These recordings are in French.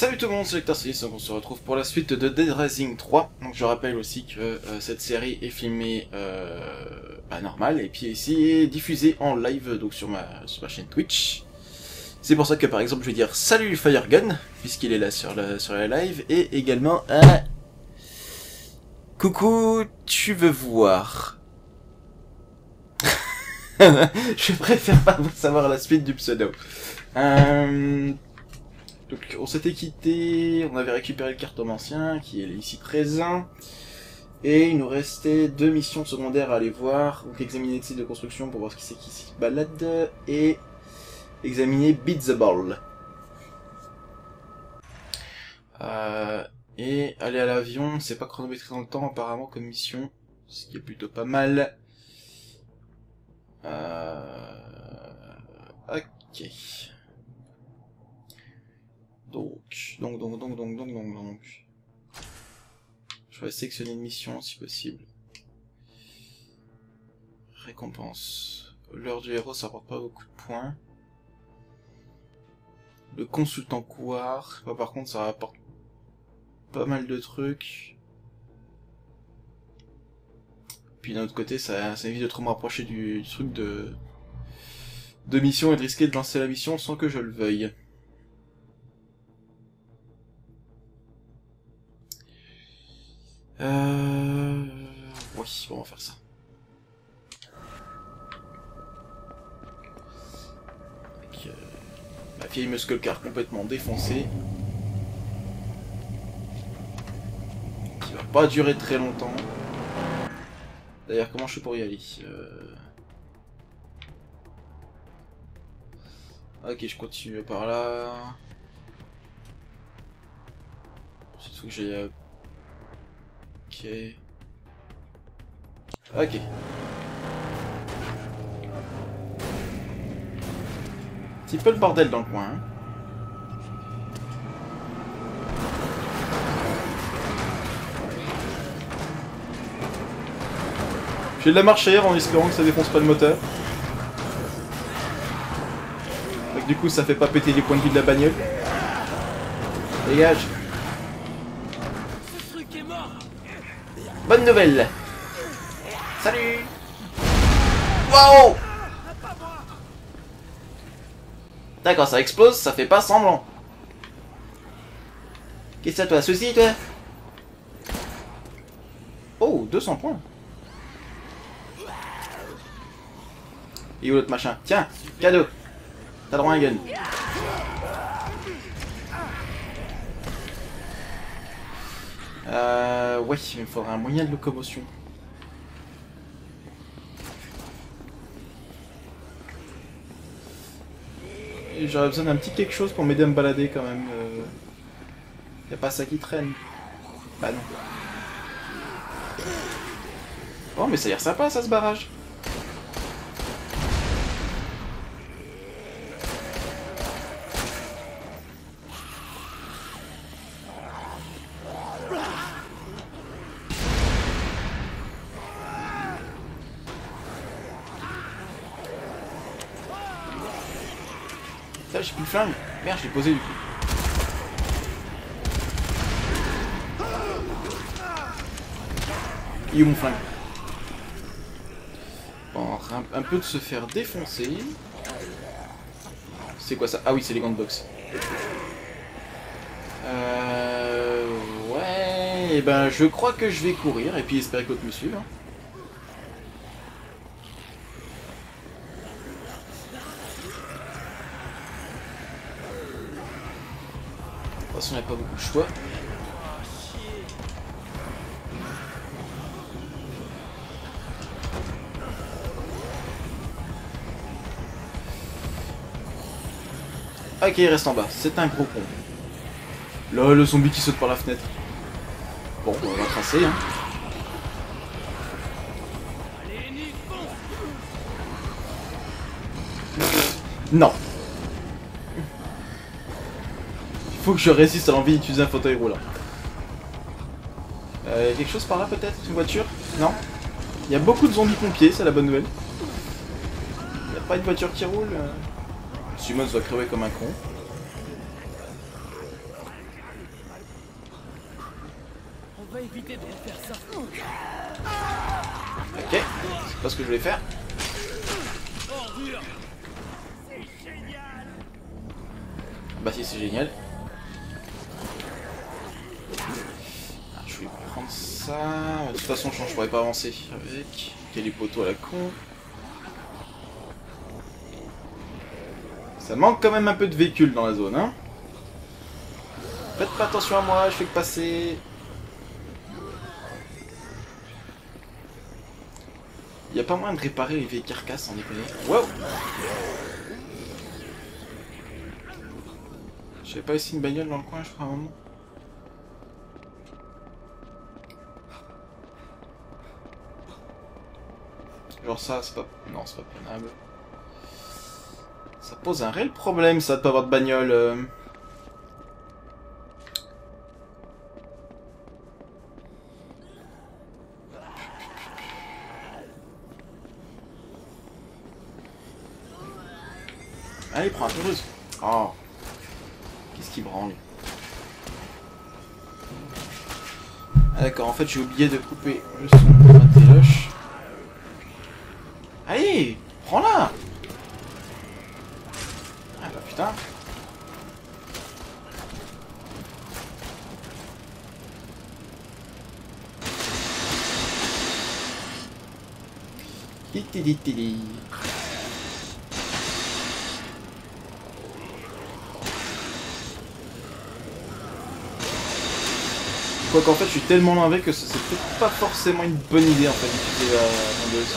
Salut tout le monde, c'est Lecteur Silis, donc on se retrouve pour la suite de Dead Rising 3. Donc je rappelle aussi que cette série est filmée normal, et puis ici diffusée en live donc sur ma chaîne Twitch. C'est pour ça que par exemple je vais dire salut Firegun, puisqu'il est là sur la live, et également coucou, tu veux voir. Je préfère pas savoir la suite du pseudo. Donc on s'était quitté, on avait récupéré le cartomancien qui est ici présent, et il nous restait 2 missions secondaires à aller voir, donc examiner le site de construction pour voir ce qui c'est qui s'y balade, et examiner Beat the Ball. Et aller à l'avion, c'est pas chronométré dans le temps apparemment comme mission, ce qui est plutôt pas mal. Ok. Donc. Je vais sélectionner une mission si possible. Récompense. L'heure du héros, ça rapporte pas beaucoup de points. Le consultant couard, bah, par contre, ça rapporte pas mal de trucs. Puis d'un autre côté, ça évite de trop me rapprocher du truc de mission et de risquer de lancer la mission sans que je le veuille. Oui, bon, on va faire ça. Avec, la vieille muscle car complètement défoncée. Qui va pas durer très longtemps. D'ailleurs, comment je fais pour y aller Ok, je continue par là. C'est tout que j'ai... Ok. Ok. Petit peu le bordel dans le coin. Hein. J'ai de la marche arrière en espérant que ça défonce pas le moteur. Donc du coup ça fait pas péter les points de vie de la bagnole. Dégage. Bonne nouvelle. Salut. Waouh. D'accord, ça explose, ça fait pas semblant. Qu'est-ce que ça toi, souci toi? Oh, 200 points. Et où l'autre machin? Tiens, cadeau. T'as droit à un gun. Ouais, il me faudra un moyen de locomotion. J'aurais besoin d'un petit quelque chose pour m'aider à me balader quand même. Y a pas ça qui traîne. Bah non. Oh mais ça a l'air sympa ça ce barrage. Là j'ai plus le flingue. Merde, je l'ai posé du coup. Il est où mon flingue? Bon, un peu de se faire défoncer. C'est quoi ça? Ah oui, c'est les gants de boxe. Ouais, et ben je crois que je vais courir et puis espérer que l'autre me suive. Hein. De toute façon, il n'y a pas beaucoup de choix. Ok, il reste en bas. C'est un gros con. Là, le zombie qui saute par la fenêtre. Bon, on va tracer, hein. Non. Il faut que je résiste à l'envie d'utiliser un fauteuil roulant. Quelque chose par là peut-être? Une voiture? Non? Il y a beaucoup de zombies pompiers, c'est la bonne nouvelle. Il n'y a pas une voiture qui roule. Simmons va crever comme un con. éviter de refaire ça. Ok, c'est pas ce que je voulais faire. Ordure. Bah si, c'est génial. Ah, je vais prendre ça. De toute façon, je pourrais pas avancer avec. Quel est poteau à la con. Ça manque quand même un peu de véhicules dans la zone, hein. Faites pas attention à moi, je fais que passer. Y a pas moyen de réparer les vieilles carcasses sans déconner. Wow. J'avais pas laissé une bagnole dans le coin, je crois, à un moment. Genre ça, c'est pas... Non, c'est pas prenable. Ça pose un réel problème, ça, de pas avoir de bagnole. Allez, prends un peu de... Oh. Qu'est-ce qui branle? Ah d'accord, en fait j'ai oublié de couper le son de ma téloche. Allez, prends-la. Ah bah putain. Titi. Quoi qu'en fait je suis tellement lent avec que c'est peut-être pas forcément une bonne idée en fait d'utiliser la vendeuse.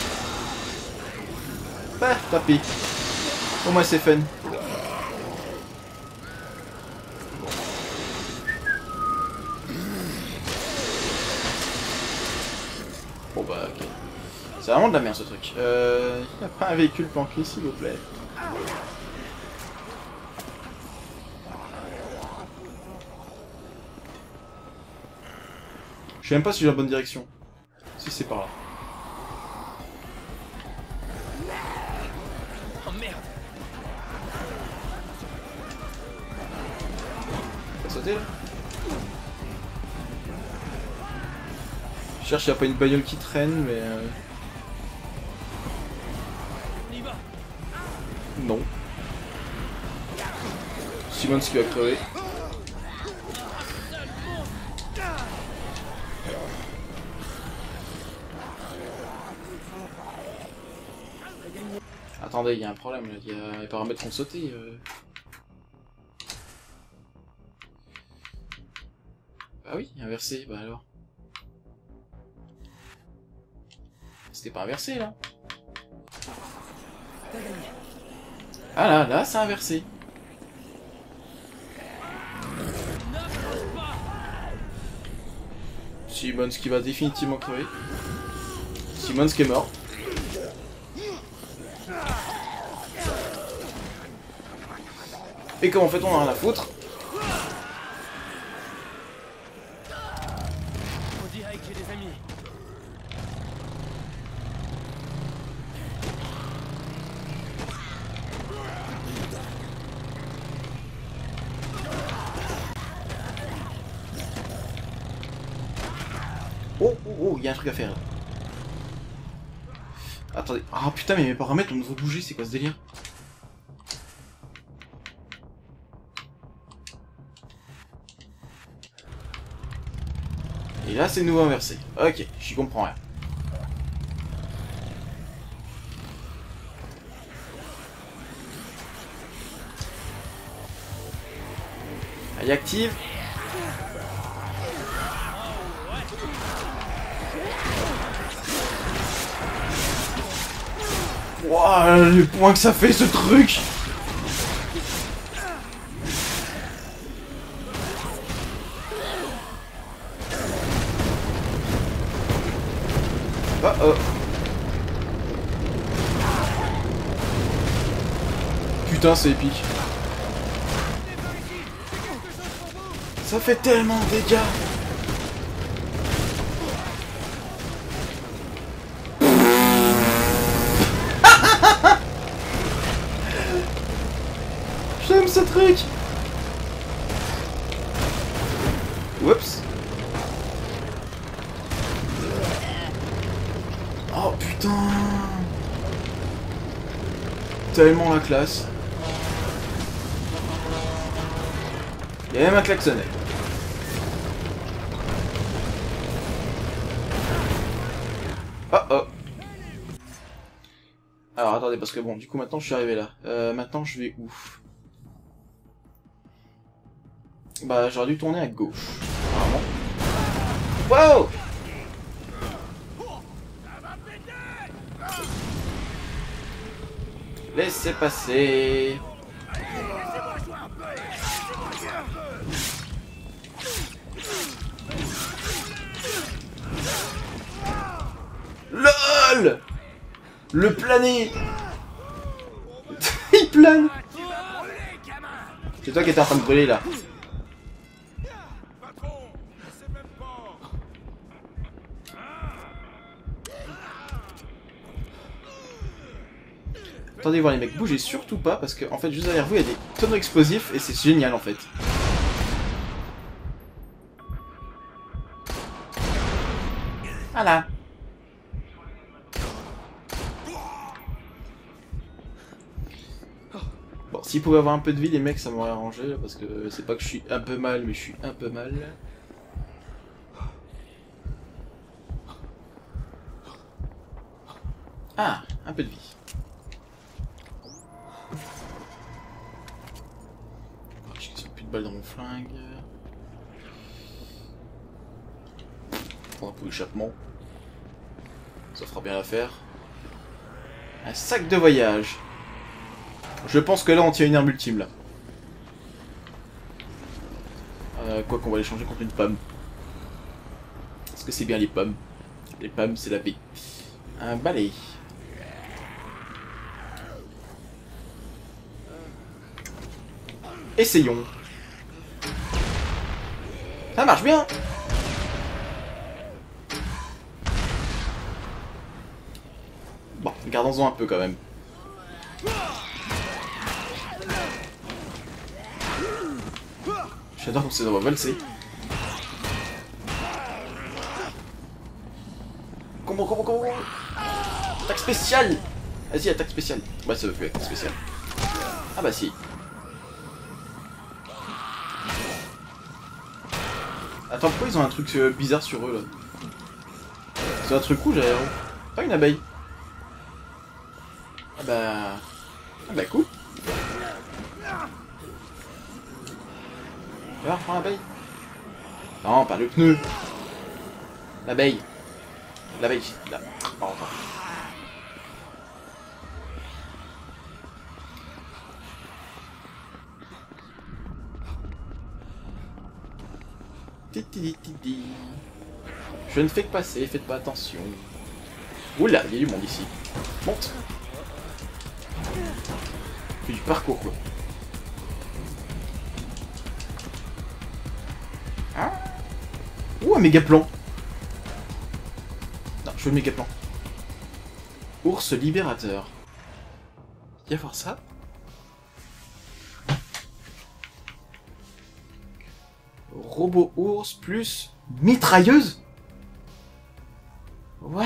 Bah, tapis. Au moins c'est fun. Bon bah ok. C'est vraiment de la merde ce truc. Y a pas un véhicule planqué s'il vous plaît. Je sais même pas si j'ai la bonne direction. Si c'est par là. Oh merde. T'as sauté là? Je cherche s'il n'y a pas une bagnole qui traîne, mais... On y va. Non. Simons qui va crever. Attendez, il y a un problème là, il y a les paramètres qui ont sauté. Bah oui, inversé, bah alors. C'était pas inversé là. Ah là, c'est inversé. Simons qui va définitivement crever. Simons qui est mort. Et comme en fait on a rien à foutre. On dirait que j'ai des amis. Oh, il y a un truc à faire là. Attendez. Ah putain, mais mes paramètres ont nouveau bougé, c'est quoi ce délire? Et là, c'est nouveau inversé. Ok, j'y comprends rien. Allez, active. Wouah, les points que ça fait ce truc! Oh. Putain, c'est épique. Ça fait tellement de dégâts. J'aime ce truc. putain. Tellement la classe. Il y a même un klaxonnet. Oh oh. Alors attendez, parce que bon, du coup maintenant je suis arrivé là. Maintenant je vais où? Bah j'aurais dû tourner à gauche. Apparemment. Wow! Laissez passer. LOL! Le plané! Il plane! C'est toi qui étais en train de brûler là. Attendez voir les mecs, bougez surtout pas parce que en fait juste derrière vous il y a des tonneaux explosifs et c'est génial en fait. Voilà. Bon, s'ils pouvaient avoir un peu de vie les mecs ça m'aurait arrangé là, parce que c'est pas que je suis un peu mal mais je suis un peu mal. Ah, un peu de vie. J'ai plus de balles dans mon flingue. Prendre un peu d'échappement. Ça fera bien l'affaire. Un sac de voyage. Je pense que là on tient une arme ultime là. Quoi qu'on va les changer contre une pomme. Est-ce que c'est bien les pommes? Les pommes c'est la vie. Un balai. Essayons. Ça marche bien. Bon, gardons-en un peu quand même. J'adore quand ça va valser. Comment attaque spéciale. Vas-y, attaque spéciale. Ouais, ça veut plus attaque spéciale. Ah bah si. Attends, pourquoi ils ont un truc bizarre sur eux là? C'est un truc rouge derrière eux. Pas une abeille. Ah bah cool. Alors, prends l'abeille. Non, pas le pneu. L'abeille. L'abeille. Là. Oh, attends. Je ne fais que passer, faites pas attention. Oula, il y a du monde ici. Monte. Fais du parcours quoi. Hein? Ouh, un méga plan. Non, je veux le méga plan. Ours libérateur. Viens voir ça. Robot ours plus mitrailleuse. What?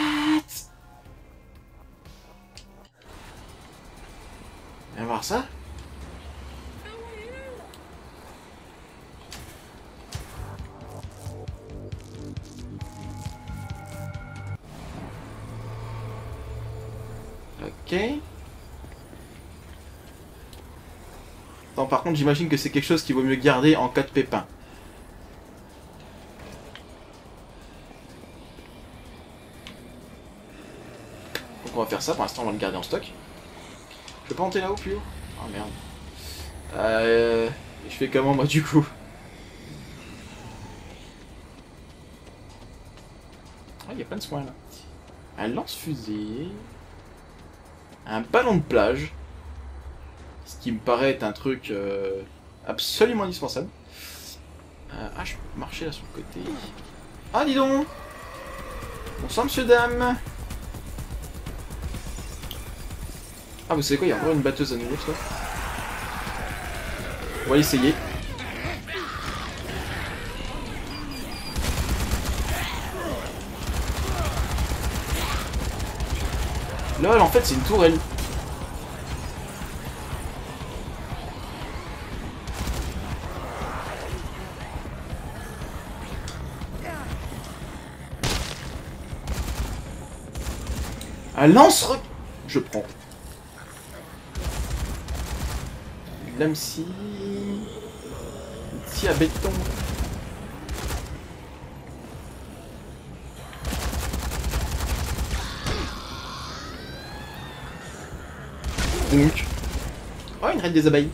Viens voir ça. Ok. Non, par contre, j'imagine que c'est quelque chose qu'il vaut mieux garder en cas de pépin. Donc on va faire ça, pour l'instant on va le garder en stock. Je peux pas monter là-haut plus haut? Oh merde. Je fais comment moi du coup? Ah, il y a plein de soins là. Un lance-fusée. Un ballon de plage. Ce qui me paraît être un truc absolument indispensable. Ah, je peux marcher là sur le côté. Ah, dis donc! Bonsoir, monsieur, dame! Ah, vous savez quoi, il y a encore une batteuse à nouveau, ça. On va essayer. Lol, en fait, c'est une tourelle. Un lance-roquette. Je prends. Lame scie à béton. Donc. Oh, une reine des abeilles.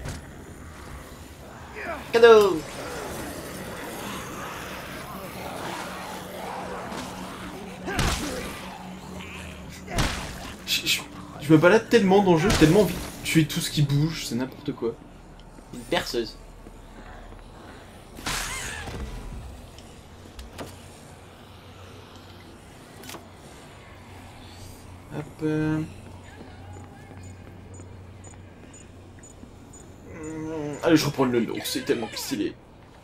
Cadeau. Je me balade tellement dans le jeu, tellement vite. Je fais tout ce qui bouge, c'est n'importe quoi. Une perceuse. Hop. Allez, je reprends le lot, c'est tellement stylé.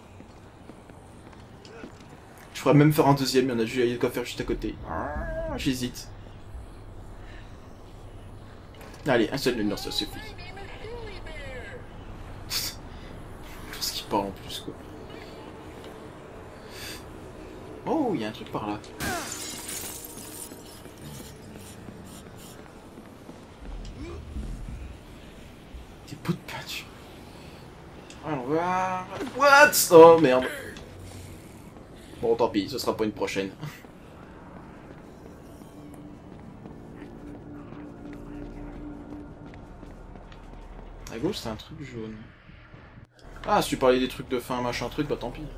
Je pourrais même faire un deuxième, il y en a juste de quoi faire juste à côté. J'hésite. Allez, un seul lumière, ça suffit. Parce qu'il parle en plus, quoi. Oh, il y a un truc par là. Des bouts de peinture. Alors, what? Oh, merde. Bon, tant pis, ce sera pour une prochaine. À gauche, c'est un truc jaune. Ah, si tu parlais des trucs de fin, machin truc, bah tant pis.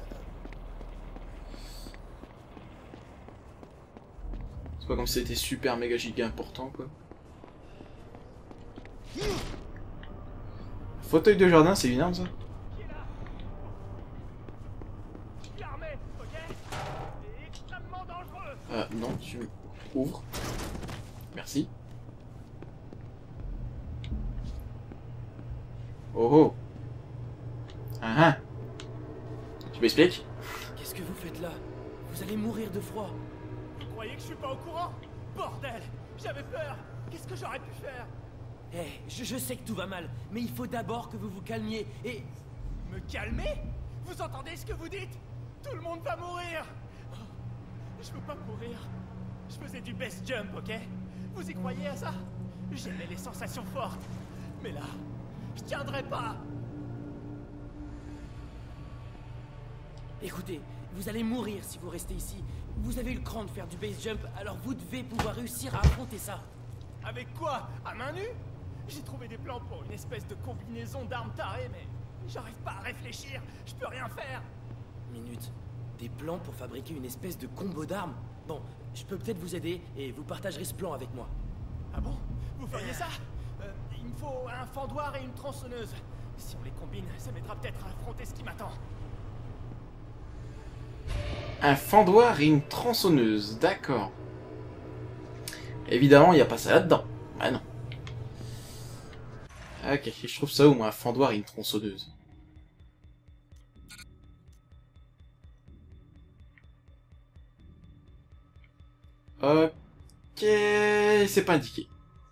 C'est pas comme si c'était super méga giga important, quoi. Fauteuil de jardin, c'est une arme, ça? Non, tu ouvres. Merci. Oh oh. Ah ah. Tu m'expliques? Qu'est-ce que vous faites là? Vous allez mourir de froid. Vous croyez que je suis pas au courant? Bordel! J'avais peur! Qu'est-ce que j'aurais pu faire? Eh, je sais que tout va mal, mais il faut d'abord que vous vous calmiez et... Me calmer? Vous entendez ce que vous dites? Tout le monde va mourir! Oh, je veux pas mourir. Je faisais du best jump, ok? Vous y croyez à ça? J'aimais les sensations fortes. Mais là, je tiendrai pas! Écoutez, vous allez mourir si vous restez ici. Vous avez eu le cran de faire du base jump, alors vous devez pouvoir réussir à affronter ça. Avec quoi? À main nue? J'ai trouvé des plans pour une espèce de combinaison d'armes tarées, mais j'arrive pas à réfléchir. Je peux rien faire. Minute. Des plans pour fabriquer une espèce de combo d'armes? Bon, je peux peut-être vous aider et vous partagerez ce plan avec moi. Ah bon? Vous feriez ça? Il me faut un fendoir et une tronçonneuse. Si on les combine, ça m'aidera peut-être à affronter ce qui m'attend. Un fendoir et une tronçonneuse, d'accord. Évidemment, il n'y a pas ça là-dedans. Ah non. Ok, je trouve ça au moins un fendoir et une tronçonneuse. Ok, c'est pas indiqué.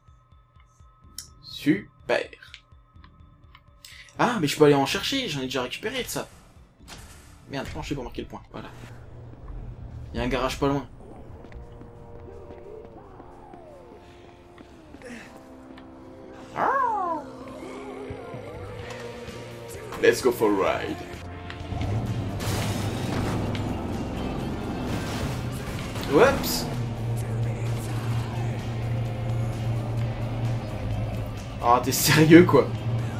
Super. Ah, mais je peux aller en chercher, j'en ai déjà récupéré de ça. Merde, je sais pas marquer le point, voilà. Il y a un garage pas loin. Ah. Let's go for a ride. Oups. Ah, t'es sérieux, quoi?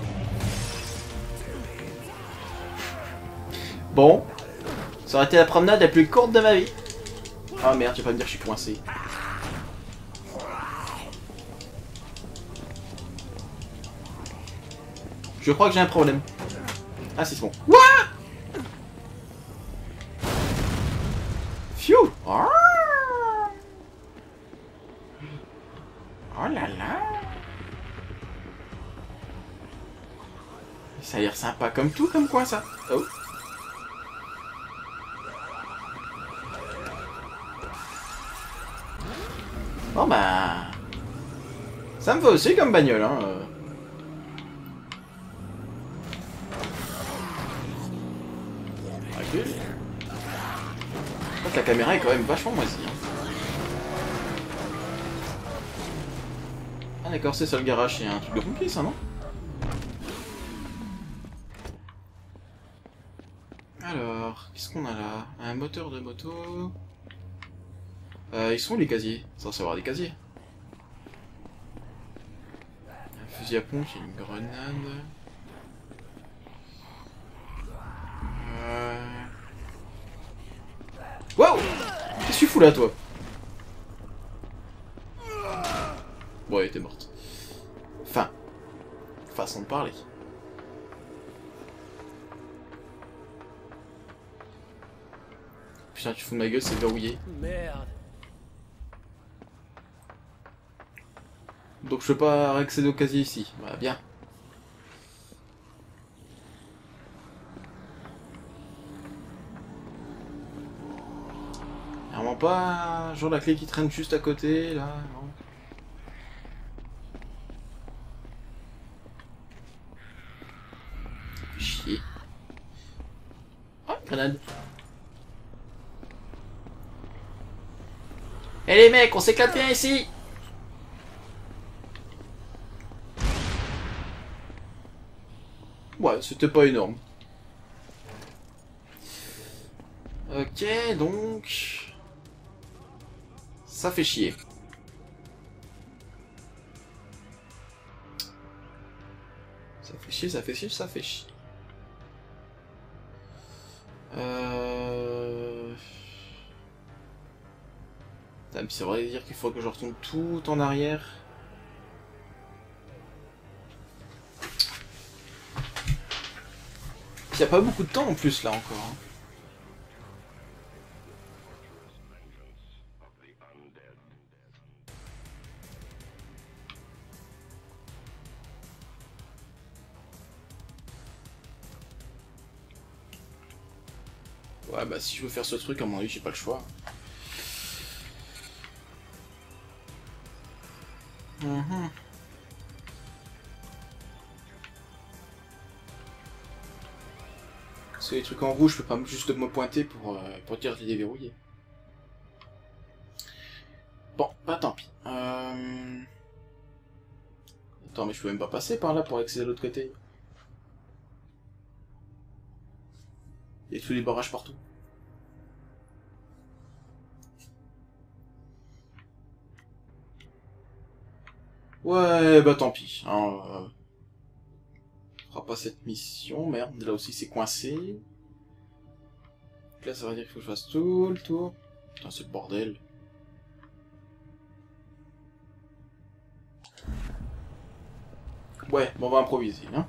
Bon. Ça aurait été la promenade la plus courte de ma vie. Ah merde, tu vas pas me dire que je suis coincé. Je crois que j'ai un problème. Ah, c'est bon. What? Phew. Oh. Oh là là. Ça a l'air sympa comme tout, comme quoi ça. Oh. Bon bah... Ça me va aussi comme bagnole, hein. Recule. Je crois que la caméra est quand même vachement moisie. Hein. Ah d'accord, c'est ça le garage, c'est un truc de pompier ça, non? Alors, qu'est-ce qu'on a là? Un moteur de moto... ils sont où les casiers? Sans savoir des casiers. Un fusil à pompe, il y a une grenade... Wow! Qu'est-ce que tu fous là, toi? Bon, elle était morte. Enfin, façon de parler. Putain, tu fous de ma gueule, c'est verrouillé. Merde. Donc je peux pas accéder au casier ici. Bah, bien. Vraiment pas... Genre la clé qui traîne juste à côté, là, non. Chier. Oh, grenade. Eh les mecs, on s'éclate bien ici. Ouais, c'était pas énorme. Ok, donc... Ça fait chier. Ça fait chier, ça fait chier, ça fait chier. Ça vrai dire qu'il faut que je retourne tout en arrière. Il n'y a pas beaucoup de temps en plus là encore. Hein. Ouais bah si je veux faire ce truc à mon avis j'ai pas le choix. Parce que les trucs en rouge je peux pas juste me pointer pour dire de les déverrouiller. Bon bah tant pis. Attends mais je peux même pas passer par là pour accéder à l'autre côté. Il y a tous les barrages partout. Ouais, bah tant pis. Hein, on fera pas cette mission. Merde, là aussi c'est coincé. Donc là ça veut dire qu'il faut que je fasse tout le tour. Putain, c'est le bordel. Ouais, bon on va improviser, hein.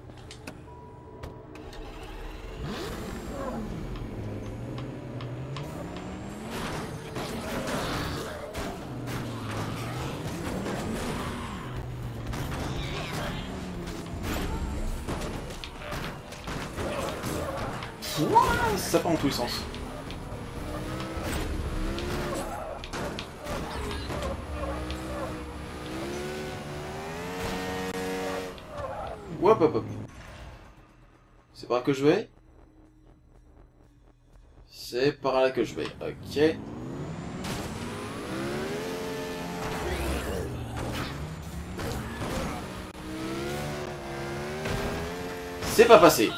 Ouah, ça part en tous les sens. Hop hop hop. C'est par là que je vais. C'est par là que je vais. Ok. C'est pas passé.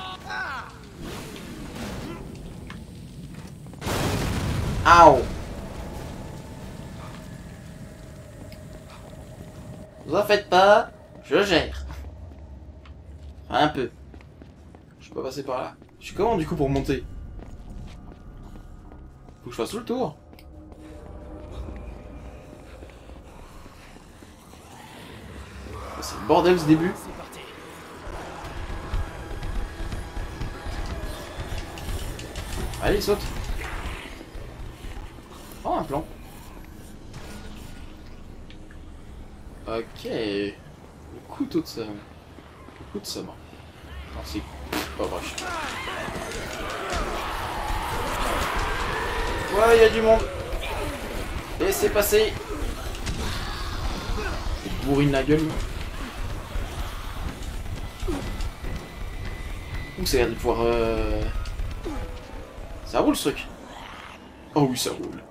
Ow. Vous en faites pas, je gère. Enfin, un peu. Je peux pas passer par là. Je suis comment du coup pour monter? Faut que je fasse tout le tour. C'est le bordel ce début. C'est parti. Allez, saute. Oh, un plan. Ok. Le couteau de sa... Le coup de sa main. Non, c'est pas vrai. Ouais, il y a du monde. Laissez passer. C'est bourrine la gueule. Ouh, ça a l'air de pouvoir... Ça roule ce truc. Oh oui, ça roule.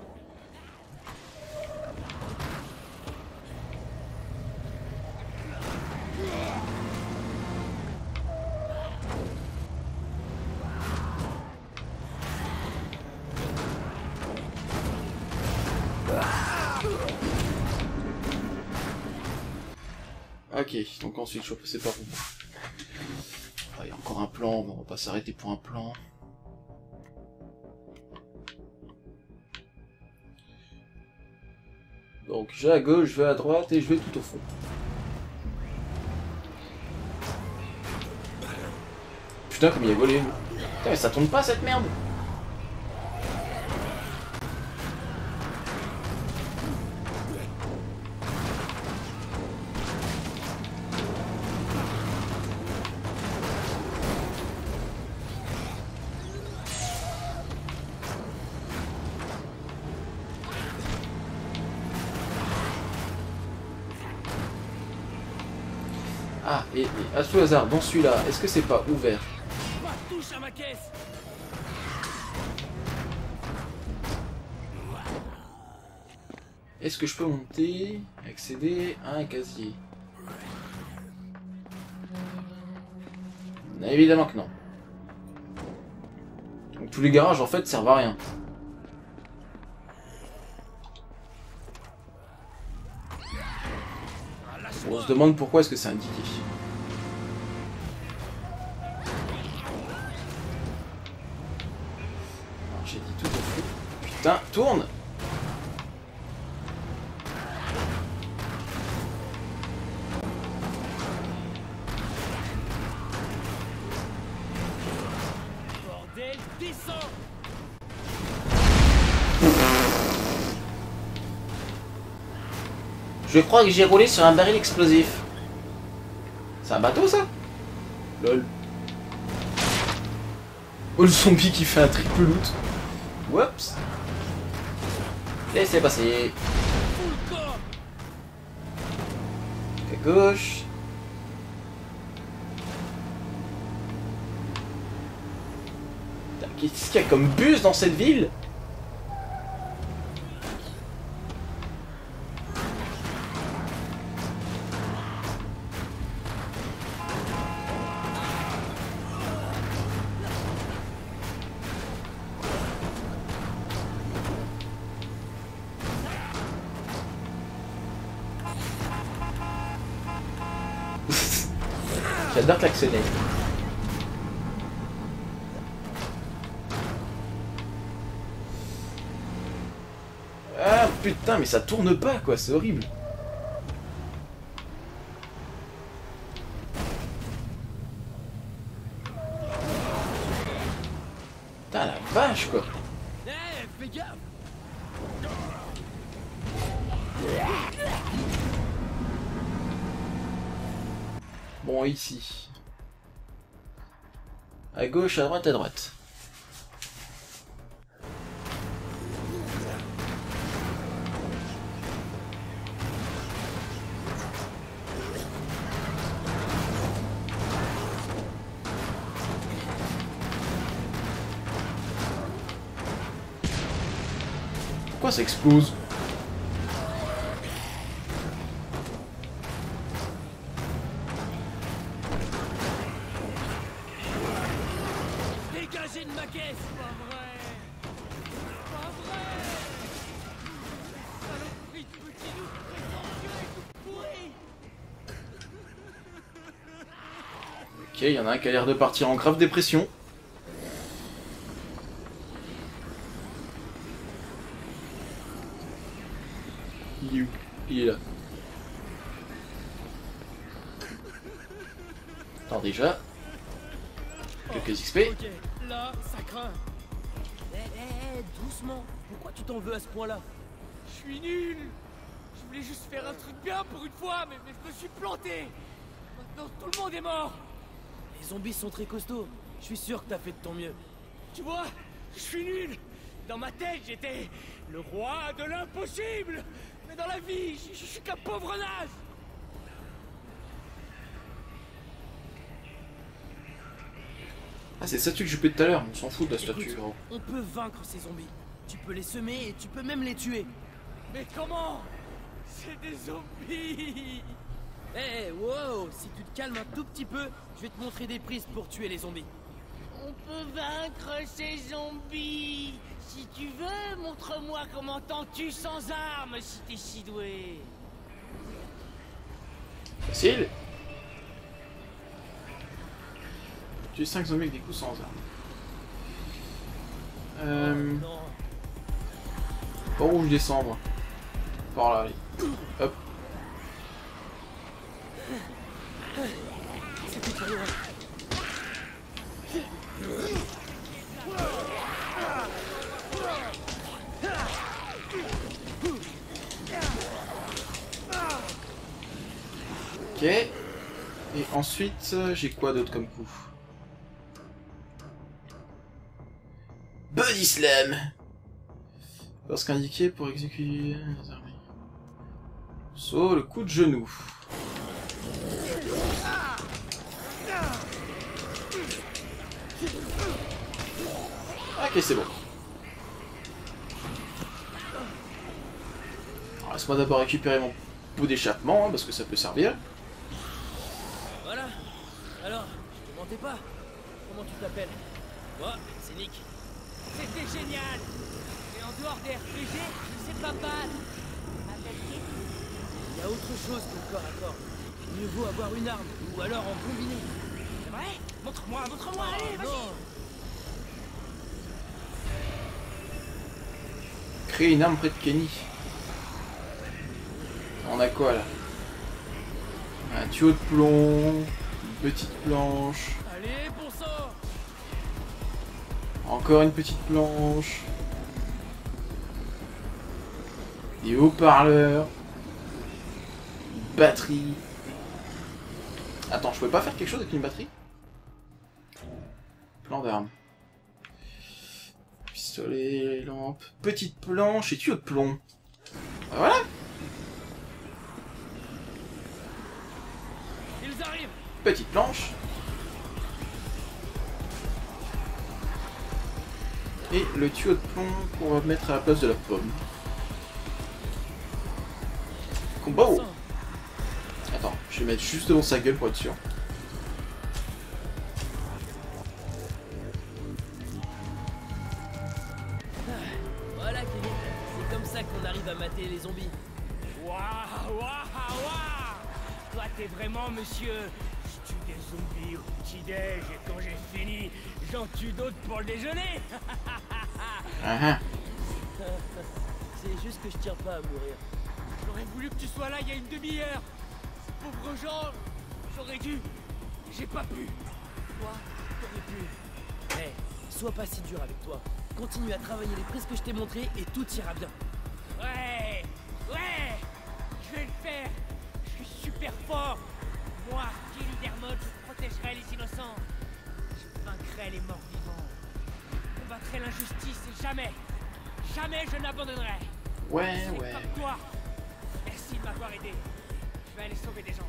Ok, donc ensuite je vais passer par où? Ah, il y a encore un plan, on va pas s'arrêter pour un plan. Donc je vais à gauche, je vais à droite et je vais tout au fond. Putain comme il est volé. Putain mais ça tourne pas cette merde. Ah, et à tout hasard, dans celui-là, est-ce que c'est pas ouvert? Pas touche à ma caisse. Est-ce que je peux monter, accéder à un casier? Évidemment que non. Donc tous les garages en fait servent à rien. On se demande pourquoi est-ce que c'est indiqué. Alors j'ai dit tout au fond. Putain, tourne! Bordel, descends. Je crois que j'ai roulé sur un baril explosif. C'est un bateau ça? Lol. Oh le zombie qui fait un triple loot. Oups. Laissez passer. Full corps. À gauche. Putain, qu'est-ce qu'il y a comme bus dans cette ville? J'adore klaxonner. Ah putain, mais ça tourne pas quoi, c'est horrible. Putain la vache quoi. Eh, fais gaffe. Bon, ici. À gauche, à droite, à droite. Pourquoi ça explose? Dégagez de ma caisse. Pas vrai. Pas vrai. Saloperie de petit loup prétentieux et tout pourri. Ok, il y en a un qui a l'air de partir en grave dépression. Il est où? Il est là. Alors déjà, quelques XP. Ok, là, ça craint. Doucement. Pourquoi tu t'en veux à ce point-là? Je suis nul. Je voulais juste faire un truc bien pour une fois, mais je me suis planté. Maintenant, tout le monde est mort. Les zombies sont très costauds. Je suis sûr que t'as fait de ton mieux. Tu vois, je suis nul. Dans ma tête, j'étais le roi de l'impossible. Mais dans la vie, je suis qu'un pauvre naze. Ah, c'est cette statue que j'ai pris tout à l'heure, on s'en fout de la statue, Écoute, gros. on peut vaincre ces zombies. Tu peux les semer et tu peux même les tuer. Mais comment? C'est des zombies! Eh, wow, si tu te calmes un tout petit peu, je vais te montrer des prises pour tuer les zombies. On peut vaincre ces zombies. Si tu veux, montre-moi comment t'en tues sans armes si t'es si doué. Facile. Tuer 5 zombies avec des coups sans armes. Non. Par où je descends, moi? Par là, allez. Hop. C'était trop loin. Ok. Et ensuite, j'ai quoi d'autre comme coup? Body Slam. Lorsqu'indiqué pour exécuter les armées. So, le coup de genou. Ok, c'est bon. Alors, laisse-moi d'abord récupérer mon pot d'échappement, hein, parce que ça peut servir. Voilà. Alors, je te mentais pas. Comment tu t'appelles? Moi, c'est Nick. C'était génial. Et en dehors des RPG, je sais pas battre. Il y a autre chose que le corps à corps. Mieux vaut avoir une arme, ou alors en combiné. C'est vrai? Montre-moi, montre-moi, allez, vas-y. Non. Créer une arme près de Kenny. On a quoi là? Un tuyau de plomb, une petite planche, Allez, bon sang. encore une petite planche, des haut-parleurs, une batterie. Attends, je pouvais pas faire quelque chose avec une batterie? Plan d'armes. Pistolet, lampe, petite planche et tuyau de plomb. Ben voilà. Ils arrivent. Petite planche. Et le tuyau de plomb pour mettre à la place de la pomme. Combo. Sang. Attends, je vais mettre juste devant sa gueule pour être sûr. Voilà, Kenny. C'est comme ça qu'on arrive à mater les zombies. Waouh, waouh, waouh. Toi, t'es vraiment monsieur. Je tue des zombies au petit-déj et quand j'ai fini, j'en tue d'autres pour le déjeuner. Ah, C'est juste que je tiens pas à mourir. J'aurais voulu que tu sois là il y a une demi-heure. Ces pauvres gens, j'aurais dû. J'ai pas pu. Toi, t'aurais pu. Hé, sois pas si dur avec toi. Continue à travailler les prises que je t'ai montrées et tout ira bien. Ouais, ouais, je vais le faire. Je suis super fort. Moi, Kelly Dermot, je protégerai les innocents. Je vaincrai les morts vivants. Je combattrai l'injustice et jamais, jamais je n'abandonnerai. ouais, C'est ouais. comme toi. Merci de m'avoir aidé. Je vais aller sauver des gens.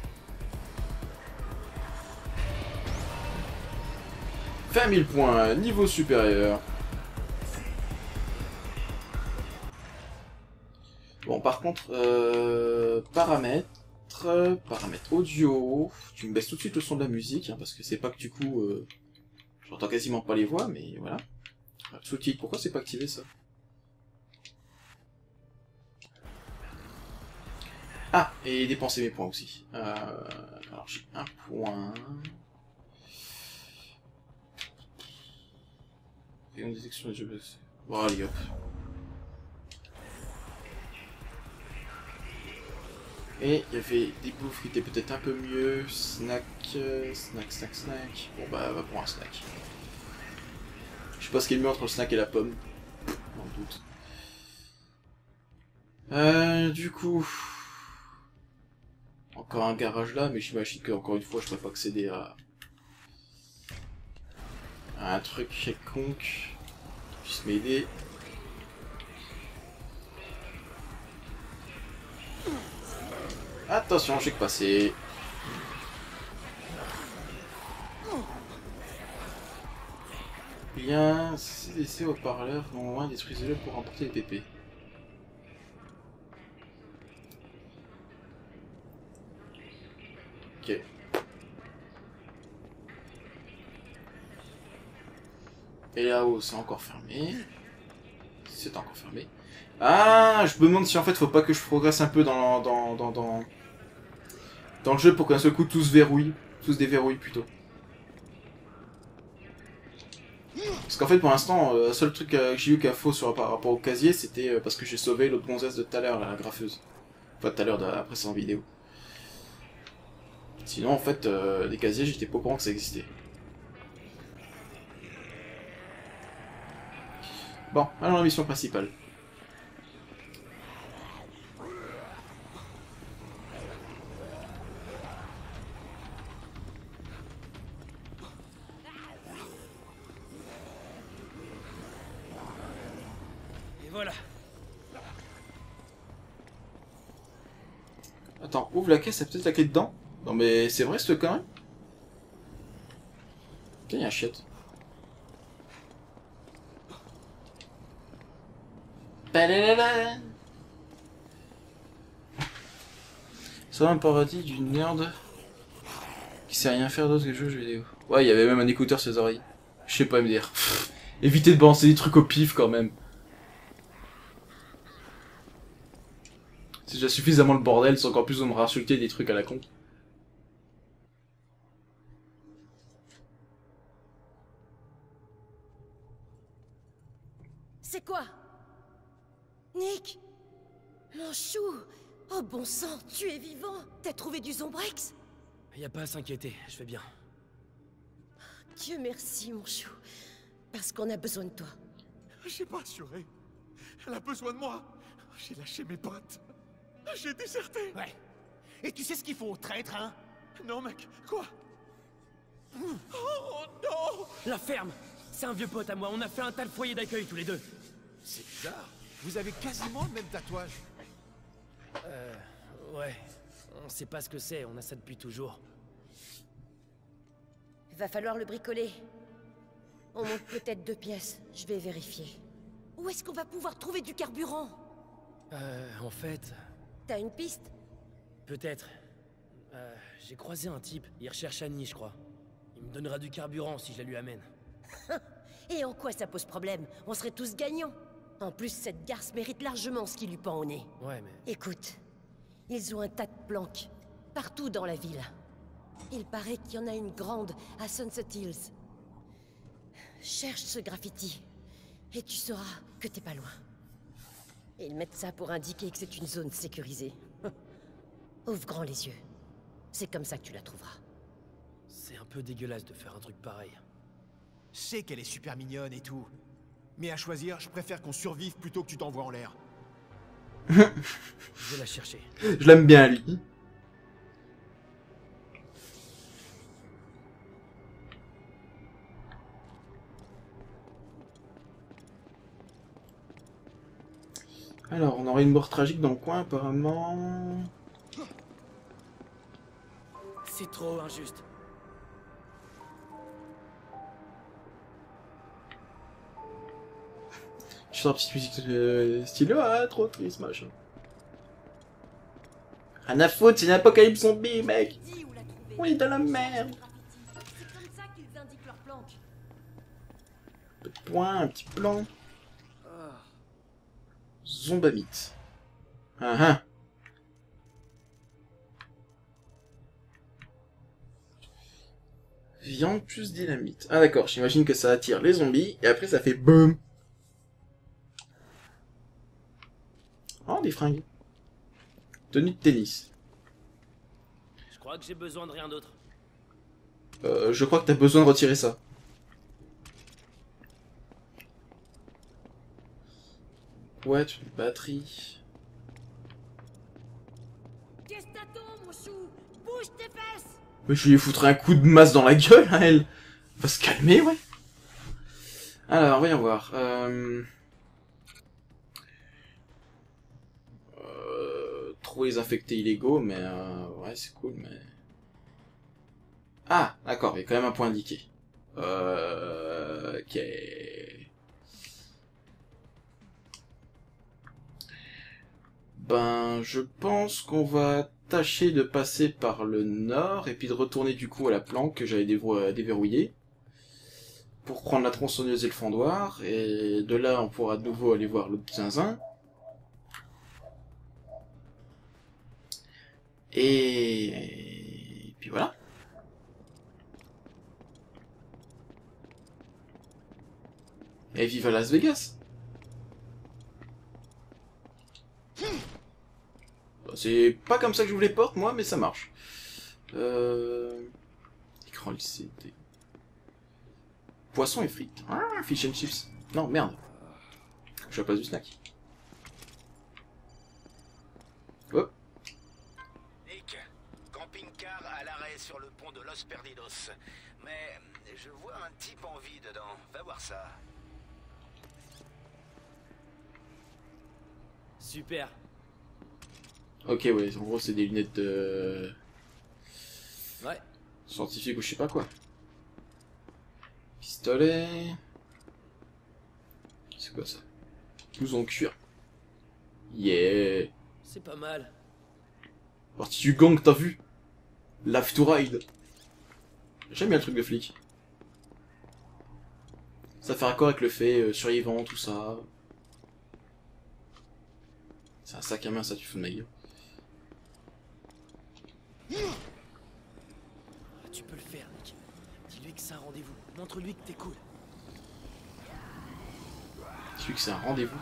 20 000 points, niveau supérieur. Bon, par contre, paramètres audio. Tu me baisses tout de suite le son de la musique, hein, parce que c'est pas que du coup, j'entends quasiment pas les voix, mais voilà. Sous-titres, pourquoi c'est pas activé ça? Ah, et dépenser mes points aussi. Alors j'ai un point. Et une détection des jeux. Bon, allez hop. Et il y avait des bouffes qui étaient peut-être un peu mieux. Snack. Bon bah, va pour un snack. Je sais pas ce qui est mieux entre le snack et la pomme. Dans le doute. Du coup. Encore un garage là, mais j'imagine qu'encore une fois, je pourrais pas accéder à un truc quelconque qui puisse m'aider. Attention, j'ai que passé. Bien, si laissé au parleur, non loin, détruisez-le pour remporter les PP. Ok. Et là-haut, c'est encore fermé. C'est encore fermé. Ah, je me demande si en fait, faut pas que je progresse un peu dans le jeu pour qu'un seul coup tout se verrouille. Tout se déverrouille plutôt. Parce qu'en fait, pour l'instant, le seul truc que j'ai eu qu'à faux par rapport au casier, c'était parce que j'ai sauvé l'autre gonzesse de tout à l'heure, la graffeuse. Enfin, tout à l'heure de la précédente vidéo. Sinon, en fait, les casiers, j'étais pas au courant que ça existait. Bon, allons à la mission principale. Et voilà. Attends, ouvre la caisse, il y a peut-être la clé dedans. Non mais c'est vrai ce quand même. Ok, il y a un chiotte. C'est un paradis du nerd qui sait rien faire d'autre que jouer aux jeux vidéo. Ouais, il y avait même un écouteur sur les oreilles. Je sais pas me dire. Évitez de balancer des trucs au pif quand même. C'est déjà suffisamment le bordel, c'est encore plus de me rajouter des trucs à la con. C'est quoi? Nick? Mon chou! Oh bon sang, tu es vivant! T'as trouvé du Zombrex? Y a pas à s'inquiéter, je vais bien. Dieu merci, mon chou. Parce qu'on a besoin de toi. J'ai pas assuré. Elle a besoin de moi. J'ai lâché mes potes. J'ai déserté. Ouais. Et tu sais ce qu'il faut, traître, hein? Non, mec, quoi? Oh non! La ferme! C'est un vieux pote à moi, on a fait un tas de foyers d'accueil tous les deux. C'est bizarre. Vous avez quasiment le même tatouage. Ouais. On sait pas ce que c'est, on a ça depuis toujours. Va falloir le bricoler. On manque peut-être 2 pièces. Je vais vérifier. Où est-ce qu'on va pouvoir trouver du carburant? En fait... T'as une piste? Peut-être. J'ai croisé un type, il recherche Annie, je crois. Il me donnera du carburant si je la lui amène. Et en quoi ça pose problème? On serait tous gagnants. En plus, cette garce mérite largement ce qui lui pend au nez. Ouais, mais... Écoute, ils ont un tas de planques, partout dans la ville. Il paraît qu'il y en a une grande à Sunset Hills. Cherche ce graffiti, et tu sauras que t'es pas loin. Ils mettent ça pour indiquer que c'est une zone sécurisée. Ouvre grand les yeux. C'est comme ça que tu la trouveras. C'est un peu dégueulasse de faire un truc pareil. Je sais qu'elle est super mignonne et tout. Mais à choisir, je préfère qu'on survive plutôt que tu t'envoies en l'air. Je vais la chercher. Je l'aime bien lui. Alors, on aurait une mort tragique dans le coin apparemment. C'est trop injuste. Je sors la petite musique style ah trop triste machin. Rien à foutre, c'est une apocalypse zombie mec. Dis où la trouver. On est dans la merde. C'est comme ça qu'ils indiquent leur planque. Un peu de poing, un petit plan. Zombamite. Ah ah. Viande plus dynamite. Ah d'accord, j'imagine que ça attire les zombies et après ça fait boum. Oh des fringues. Tenue de tennis. Je crois que j'ai besoin de rien d'autre. Je crois que t'as besoin de retirer ça. Ouais, une batterie. Qu'est-ce que t'attends, mon chou? Bouge tes fesses! Mais je lui foutrais un coup de masse dans la gueule à elle. Va se calmer, ouais. Alors, voyons voir. Trouver les infectés illégaux, mais ouais, c'est cool, mais... Ah, d'accord, il y a quand même un point indiqué. Ok. Ben, je pense qu'on va tâcher de passer par le nord et puis de retourner du coup à la planque que j'avais déverrouillée pour prendre la tronçonneuse et le fendoir, et de là on pourra de nouveau aller voir l'autre zinzin. Et puis voilà. Et vive à Las Vegas. C'est pas comme ça que je vous les porte, moi, mais ça marche. Écran LCD. Poisson et frites. Ah, fish and chips. Non, merde. Je passe du snack. Hop. Nick, camping-car à l'arrêt sur le pont de Los Perdidos. Mais je vois un type en vie dedans. Va voir ça. Super. Ok, ouais, en gros, c'est des lunettes de... Ouais. scientifiques ou je sais pas quoi. Pistolet... C'est quoi ça? Blouse en cuir. Yeah. C'est pas mal. Partie du gang, t'as vu? Live to ride. J'aime bien le truc de flic. Ça fait raccord avec le fait survivant, tout ça. C'est un sac à main, ça, tu fous de ma gueule. Tu peux le faire, Nick. Dis-lui que c'est un rendez-vous. Montre-lui que t'es cool. Dis-lui que c'est un rendez-vous.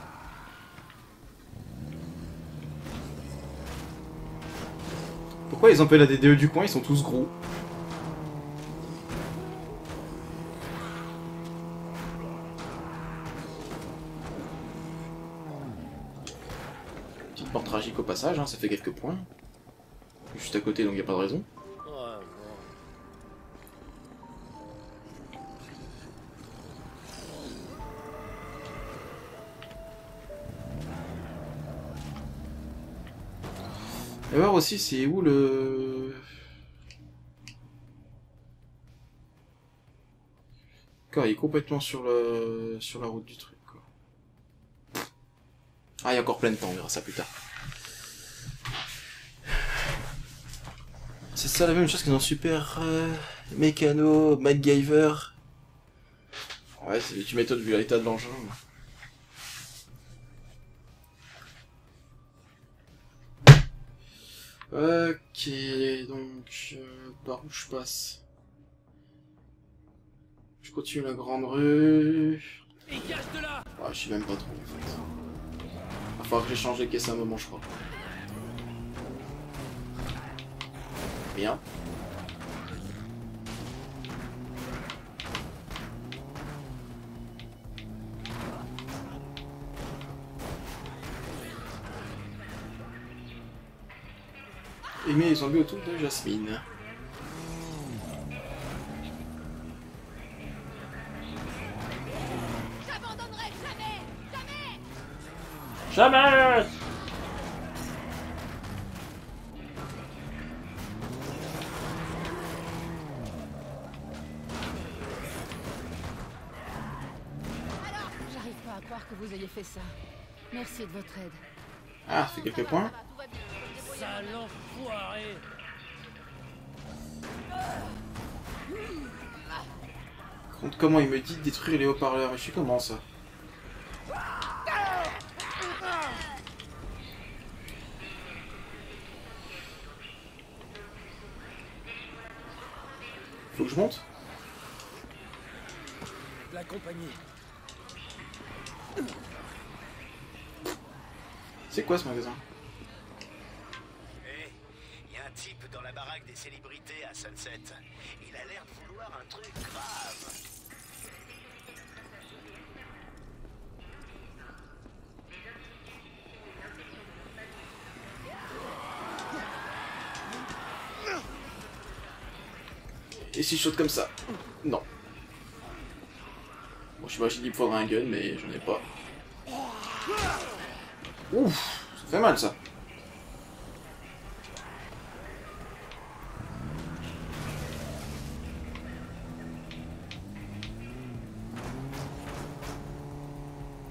Pourquoi les employés de la DDE du coin, ils sont tous gros? Petite mort tragique au passage, hein, ça fait quelques points. Juste à côté, donc y a pas de raison. Ouais, Et voir aussi, c'est où le... D'accord, il est complètement sur la route du truc, quoi. Ah, il y a encore plein de temps, on verra ça plus tard. C'est ça la même chose que dans Super Mécano, MacGyver. Ouais, tu m'étonnes vu l'état de l'engin. Ok, donc par où je passe? Je continue la grande rue. dégage de là! Ouais, je sais même pas trop en fait. Va falloir que j'échange les caisses à un moment, je crois. Rien. Aimer les zombies autour de Jasmine. J'abandonnerai jamais! Jamais! Jamais! J'arrive pas à croire que vous ayez fait ça. Merci de votre aide. Ah, ça fait quelques points. Sale enfoiré! Contre comment il me dit de détruire les haut-parleurs, mais je suis comment ça? Faut que je monte? L'accompagner. C'est quoi ce magasin? Hé, il y a un type dans la baraque des célébrités à Sunset. Il a l'air de vouloir un truc grave. Et si je saute comme ça? Non. Bon, j'imagine qu'il me faudra un gun, mais j'en ai pas. Ouf, ça fait mal ça.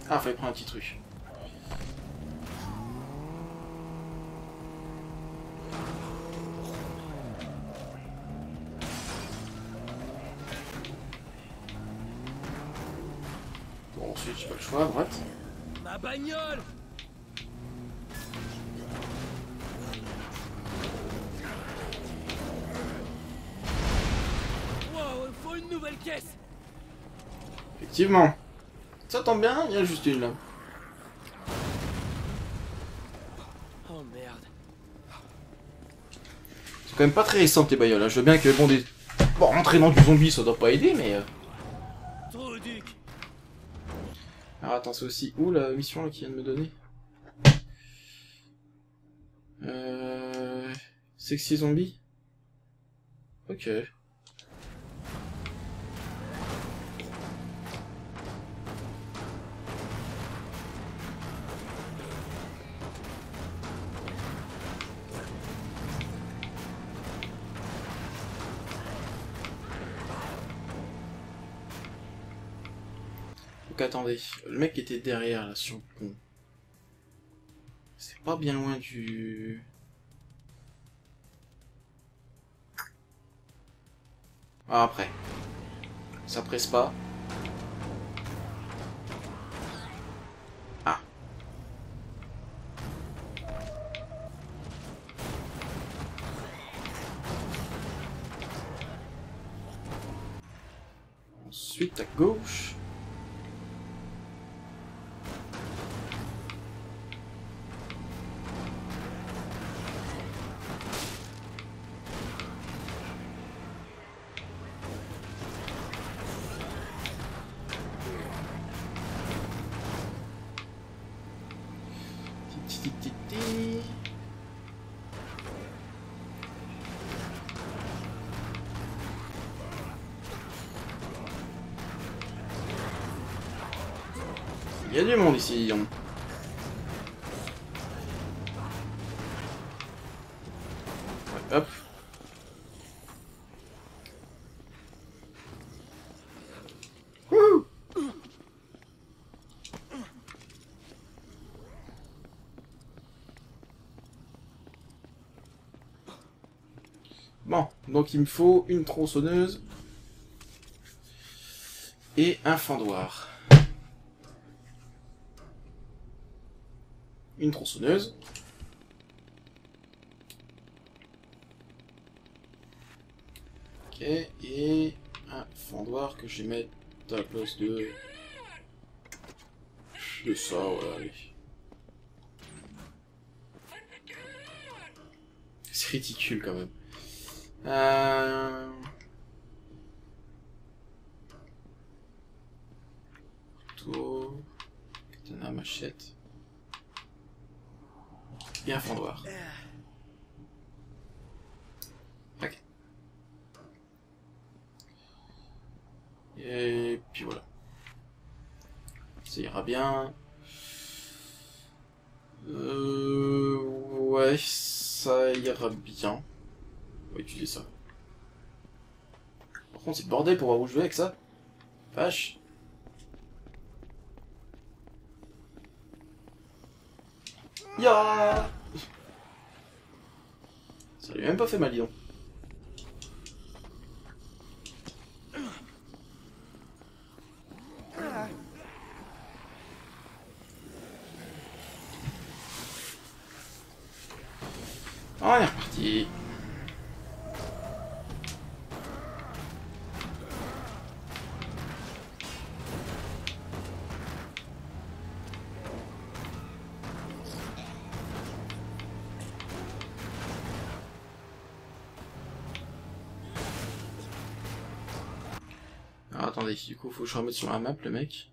Ah, fallait prendre un petit truc. Bon, ensuite, j'ai pas le choix, à droite. Ma bagnole! Wow, faut une nouvelle caisse! Effectivement. Ça tombe bien, il y a juste une là. Oh merde. C'est quand même pas très récent tes bagnoles. Hein. Je veux bien que bon, rentrer dans du zombie ça doit pas aider, mais. Trop duc! Alors attends, c'est aussi où la mission là, qu'il vient de me donner? Sexy zombie? Ok. Donc attendez, le mec qui était derrière là sur le pont. C'est pas bien loin du... Ah, après. Ça presse pas. Ah. Ensuite à gauche. Il y a du monde ici. Ouais, hop. Wouhou. Bon, donc il me faut une tronçonneuse et un fendoir. Une tronçonneuse. Ok, et un fendoir que je vais mettre à la place de ça, voilà, allez. C'est ridicule quand même. Couteau, katana, machette. Et un fendoir. Ok. Et puis voilà. Ça ira bien. Ouais, ça ira bien. On va utiliser ça. Par contre, c'est le bordel pour voir où je vais avec ça. Vache. Ya. Ça lui a même pas fait mal, dis donc. On est reparti. Alors attendez, du coup faut que je remette sur la map le mec.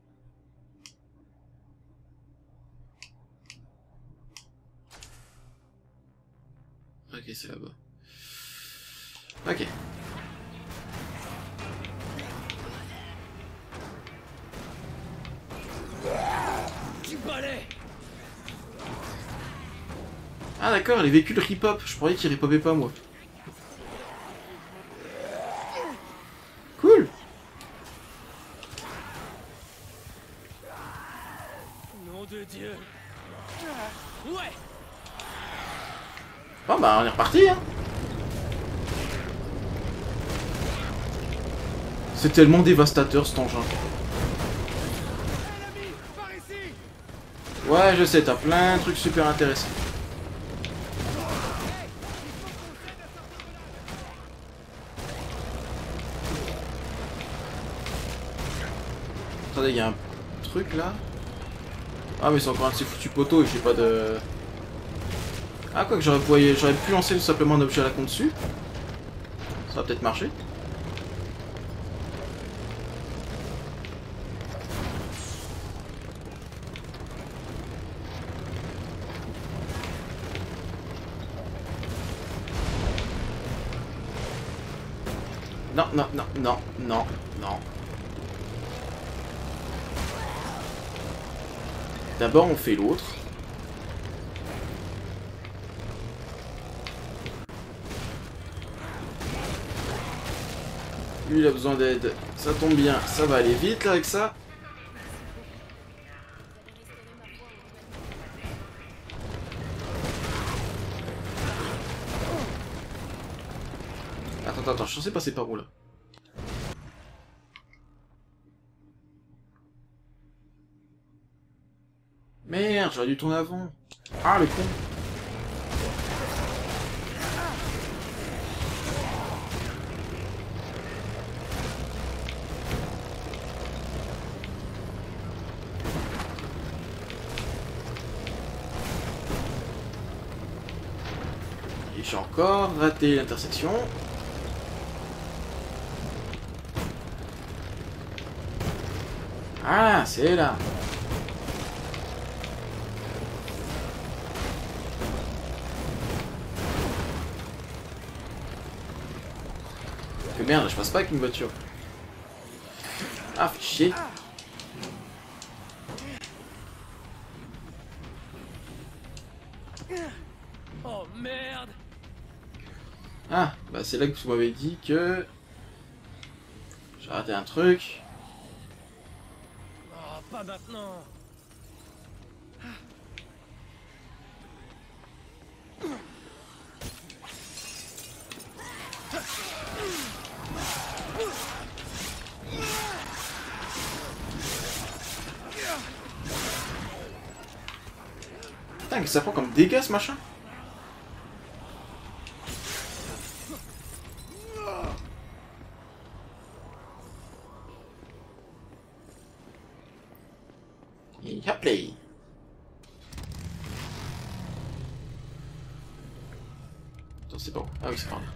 Ok, c'est là-bas. Ok. Du balai! Ah d'accord, les véhicules rip-hop. Je croyais qu'ils rip-hopaient pas moi. Cool. de Dieu. Ouais. Bon bah on est reparti hein. C'est tellement dévastateur cet engin. Ouais je sais, t'as plein de trucs super intéressants. Attendez, il y a un truc là. Ah mais c'est encore un de ces foutus poteaux et j'ai pas de... Ah quoi que j'aurais pu lancer tout simplement un objet à la con dessus. Ça va peut-être marcher. Non, non, non, non, non, non. D'abord on fait l'autre. Lui il a besoin d'aide. Ça tombe bien, ça va aller vite là avec ça. Attends, je suis censé passer par où là? Merde, j'aurais dû tourner avant. Ah le con. Et j'ai encore raté l'intersection. Ah, c'est là. Que merde, je passe pas avec une voiture. Ah, fait chier. Oh merde. Ah, bah c'est là que vous m'avez dit que... J'ai raté un truc. Oh, pas maintenant. Putain, que ça prend comme dégâts ce machin. Et hop là. Attends, c'est pas où? Ah oui, c'est par là.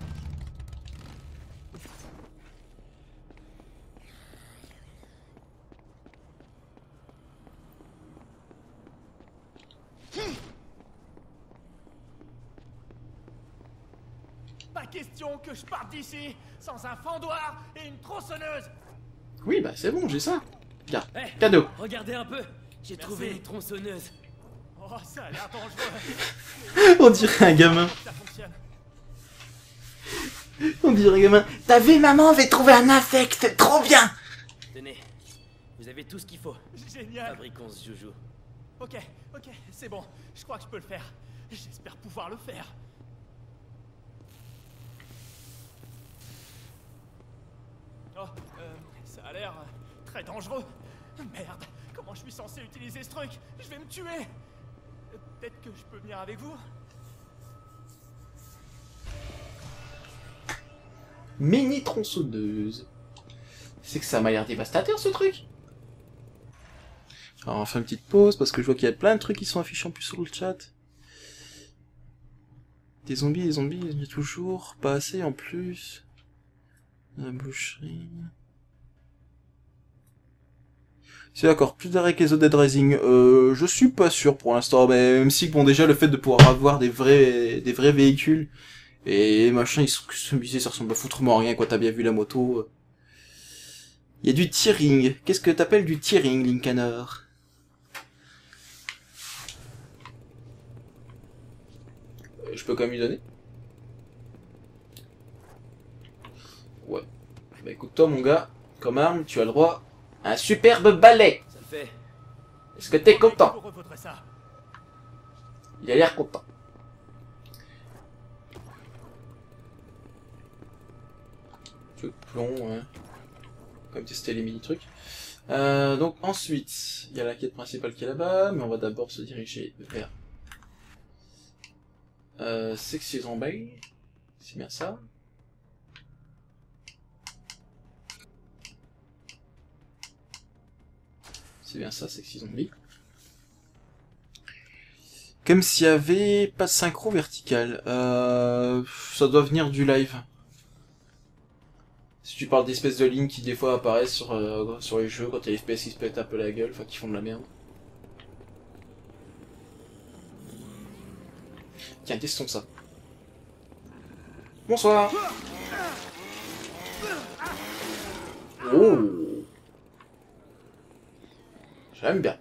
Pas question que je parte d'ici sans un fendoir et une tronçonneuse. Oui, bah c'est bon, j'ai ça. Regarde, Hey, cadeau. regardez un peu. J'ai Merci. trouvé une tronçonneuse. Oh, ça a l'air dangereux. On dirait un gamin. Ça fonctionne. On dirait un gamin. T'as vu, maman avait trouvé un affect, trop bien. Tenez, vous avez tout ce qu'il faut. Génial. Fabriquons ce joujou. Ok, c'est bon. Je crois que je peux le faire. J'espère pouvoir le faire. Oh, ça a l'air très dangereux. Merde, comment je suis censé utiliser ce truc? Je vais me tuer. Peut-être que je peux venir avec vous? Mini tronçonneuse. C'est que ça m'a l'air dévastateur ce truc. Alors on fait une petite pause parce que je vois qu'il y a plein de trucs qui sont affichés en plus sur le chat. Des zombies, il y a toujours pas assez en plus. La boucherie. C'est d'accord, plus d'arrêt que les autres Dead Rising. Je suis pas sûr pour l'instant, mais même si bon déjà le fait de pouvoir avoir des vrais véhicules et machin, ils sont customisés, ça ressemble à foutrement à rien quoi. T'as bien vu la moto. Il y a du tearing. Qu'est-ce que t'appelles du tearing, Linkanor? Je peux quand même lui donner? Ouais. Bah écoute toi mon gars, comme arme, tu as le droit à un superbe balai. Ça le fait. Est-ce que t'es content? Vous revaudrez ça. Il a l'air content. Truc de plomb, ouais. Comme tester les mini-trucs. Donc ensuite, il y a la quête principale qui est là-bas, mais on va d'abord se diriger vers Sexy Zombie. C'est bien ça. C'est bien ça, Sexy Zombie. Comme s'il y avait pas de synchro vertical. Ça doit venir du live. Si tu parles d'espèces de lignes qui des fois apparaissent sur les jeux quand il y a les FPS qui se pètent un peu la gueule, enfin qui font de la merde. Tiens, testons ça. Bonsoir. Oh. J'aime bien.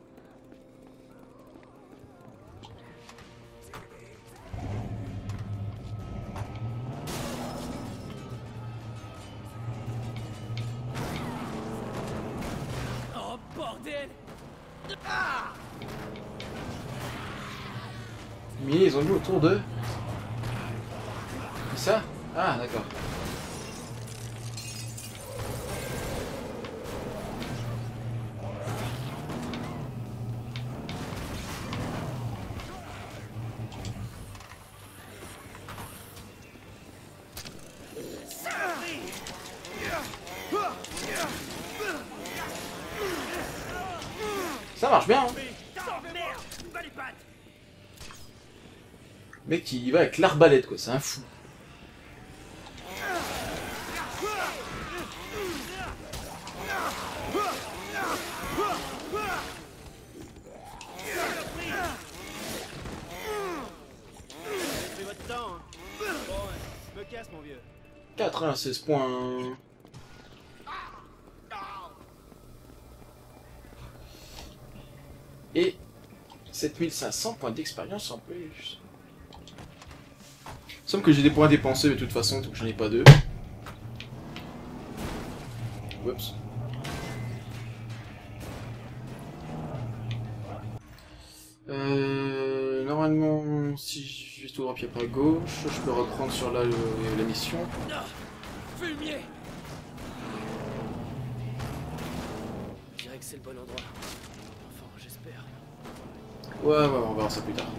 Oh bordel! Mais ils ont mis autour de... C'est ça? Ah, d'accord. Ça marche bien, hein. Mec, il va avec l'arbalète, quoi, c'est un fou. Pris votre temps, hein. Bon, je me casse, mon vieux. 96 points. Et 7500 points d'expérience en plus. Il semble que j'ai des points dépensés, mais de toute façon, donc j'en ai pas deux. Oups. Normalement, si je vais tout droit pied par gauche, je peux reprendre sur la mission. Fumier! Je dirais que c'est le bon endroit. Enfin, j'espère. Ouais, on va voir ça plus tard.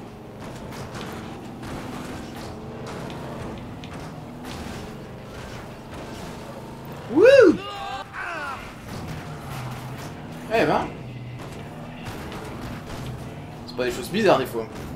Wouh! Eh ben! C'est pas des choses bizarres des fois.